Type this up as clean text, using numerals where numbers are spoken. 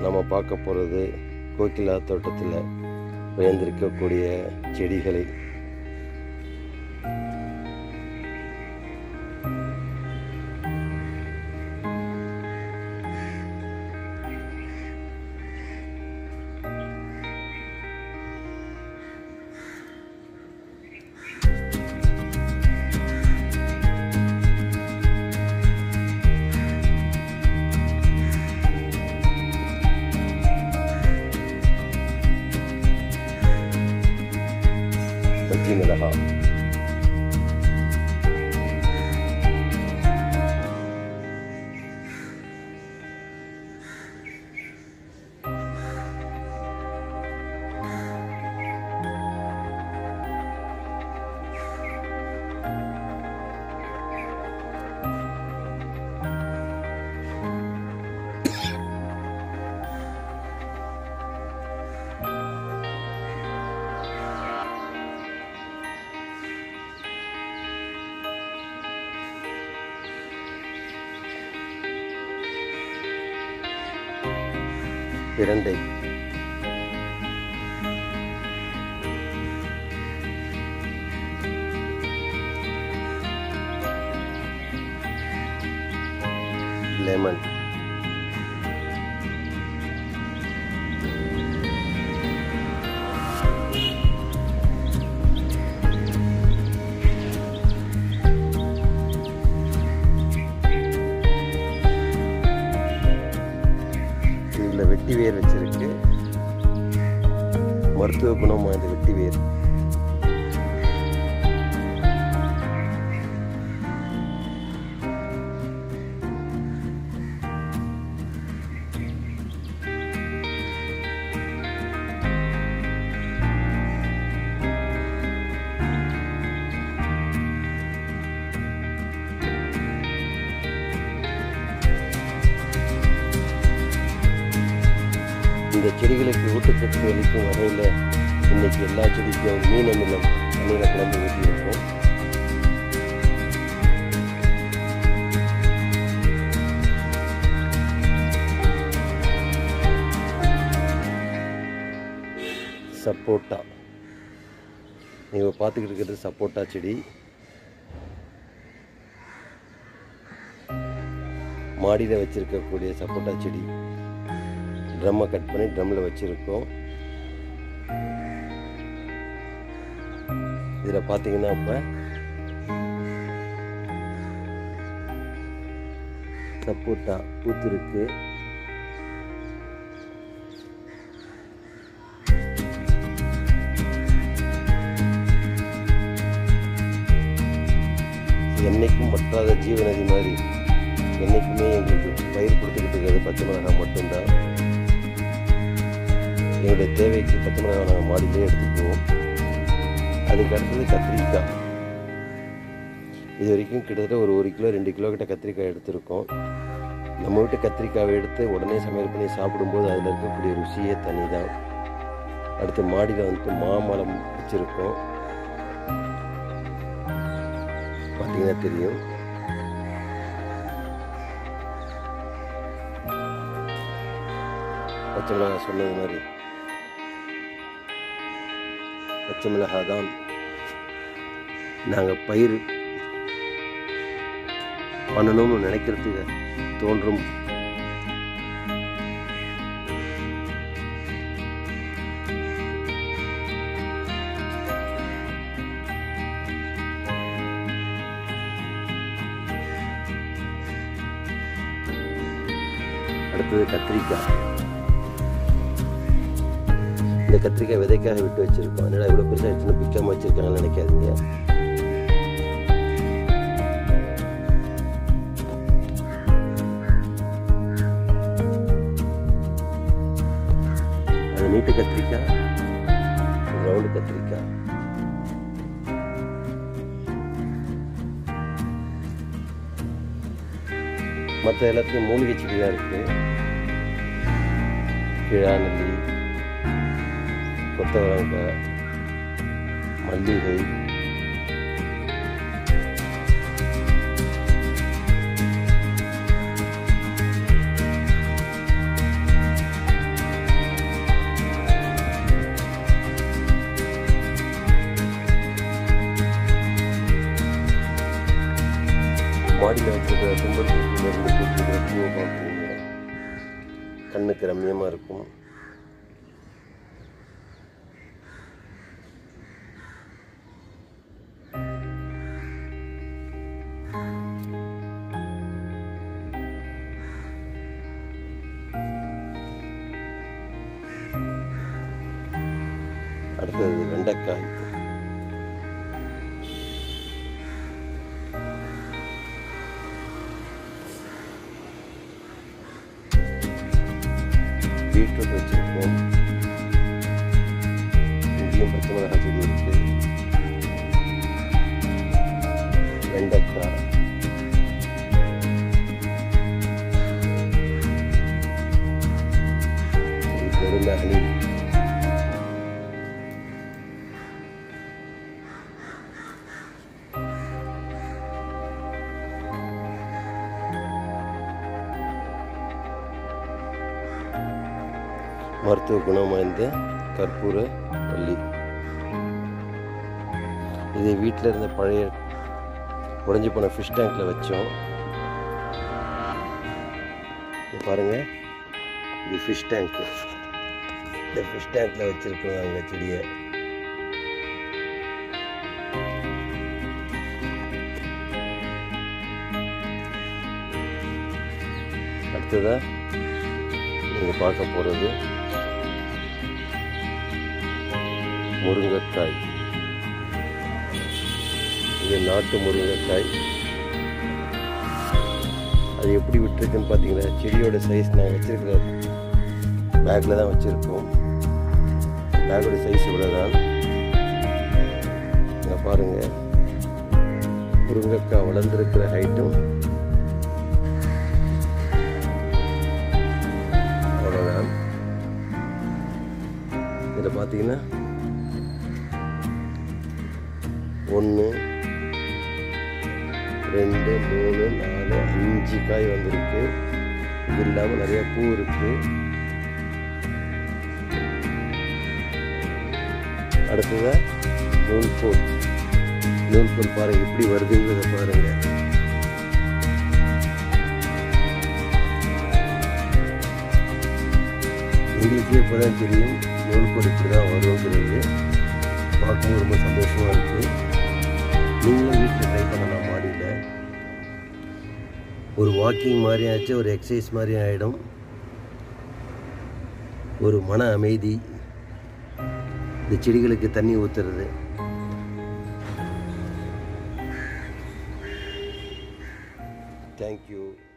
நம்ம பார்க்க போகிறது கோகிலா தோட்டத்தில் விளைந்திருக்கக்கூடிய செடிகளை. பச்சை மிளகாய், பிரண்டை, லெமன், இதில் வெட்டி வேர் வச்சிருக்கு. மருத்துவ குணம் வாய்ந்த வெட்டி வேர். இந்த செடிகளுக்கு ஊட்டச்சத்து அளிக்கும் வகையில் இன்னைக்கு எல்லா செடிக்கும் மீன் அமிலம் தண்ணீரை கலந்து ஊற்றியிருக்கோம். சப்போட்டா, நீங்கள் பார்த்துக்கிட்டு இருக்கிறது சப்போட்டா செடி. மாடியில் வச்சிருக்கக்கூடிய சப்போட்டா செடி ட்ரம்மை கட் பண்ணி ட்ரம்மில் வச்சுருக்கோம். இதில் பார்த்தீங்கன்னா இப்போ சப்போட்டா பூத்துருக்கு. என்னைக்கும் வற்றாத ஜீவநதி மாதிரி என்றைக்குமே எங்களுக்கு பயிர் கொடுத்துக்கிட்டு இருக்கிறது பச்சை மிளகாய் மட்டும்தான். எங்களுடைய தேவைக்கு பச்சை மிளகாய் நாங்கள் மாடியிலே எடுத்துக்குவோம். அதுக்கு அடுத்தது கத்திரிக்காய். இது வரைக்கும் கிட்டத்தட்ட ஒரு 1 கிலோ 2 கிலோ கிட்ட கத்திரிக்காய் எடுத்திருக்கோம். நம்ம வீட்டு கத்திரிக்காயை எடுத்து உடனே சமையல் பண்ணி சாப்பிடும்போது அதில் இருக்கக்கூடிய ருசியே தனி தான். அடுத்து மாடியில் வந்துட்டு மாமரம் வச்சுருக்கோம். பார்த்தீங்கன்னா தெரியும். பச்சை மிளகாய் சொன்னது மாதிரி பச்சை மிளகாய் தான் நாங்கள் பயிர் பண்ணணும்னு நினைக்கிறதுக்கு தோன்றும். அடுத்தது கத்திரிக்காய். இந்த கத்திரிக்காய் விதைக்காக விட்டு வச்சிருக்கோம். அதனால இவ்வளோ பெருசாக வச்சுன்னு பிக்காம வச்சிருக்காங்கன்னு நினைக்காதீங்க. அது நீட்டு கத்திரிக்காய், ரவுண்டு கத்திரிக்காய். மற்ற எல்லாத்துக்கும் மூலிகை செடி தான் இருக்கு. கிழாநெல்லி, கொத்தவரங்காய், மல்லிகை, மாடியில் வச்சுருக்கிற செம்பருத்தியிலிருந்து பூச்சிக்கிற பூவை பார்க்குறீங்க, கண்ணுக்கு ரம்மியமாக இருக்கும். அடுத்தது வெண்டைக்காய். பீட்ரூட் வச்சிருக்கோம். இங்கேயும் பச்சை மிளகாய் செடி இருக்கு. வெண்டைக்காய், பெருமகனி, மருத்துவ குணம் வாய்ந்த கற்பூர வள்ளி. இது வீட்டில் இருந்த பழைய உடைஞ்சி போன ஃபிஷ் டேங்கில் வச்சோம். பாருங்கள், இது ஃபிஷ் டேங்க்கு. இந்த ஃபிஷ் டேங்கில் வச்சுருக்கோம் அங்கே செடியை. அடுத்ததாக நீங்கள் பார்க்க போகிறது முருங்கைக்காய். இது நாட்டு முருங்கைக்காய். அது எப்படி விட்டுருக்குன்னு பார்த்தீங்கன்னா, செடியோட சைஸ் நாங்கள் வச்சுருக்கிற பேக்கில் தான் வச்சுருக்கோம். பேக்கோட சைஸ் இவ்வளோ தான். இங்கே பாருங்கள், முருங்கைக்காய் வளர்ந்துருக்கிற ஹைட்டும் அவ்வளோதான். இதில் பார்த்தீங்கன்னா 1 2 3 4 5 காய் வந்திருக்கு. இது இல்லாமல் நிறைய பூ இருக்கு. அடுத்ததா நூல்கோல். நூல்கோல் பாருங்க எப்படி வருதுங்கிறத பாருங்க. எங்களுக்கே இப்போதான் தெரியும் நூல்கோல் இப்படி தான் வருங்கிறது. பார்க்கும்போது ரொம்ப சந்தோஷமாக இருக்குது. நீங்களும் வீட்டில் ட்ரை பண்ணலாம். மாடியில் ஒரு வாக்கிங் மாதிரி ஆச்சு, ஒரு எக்ஸசைஸ் மாதிரி ஆகிடும். ஒரு மன அமைதி. இந்த செடிகளுக்கு தண்ணி ஊற்றுறது. தேங்க்யூ.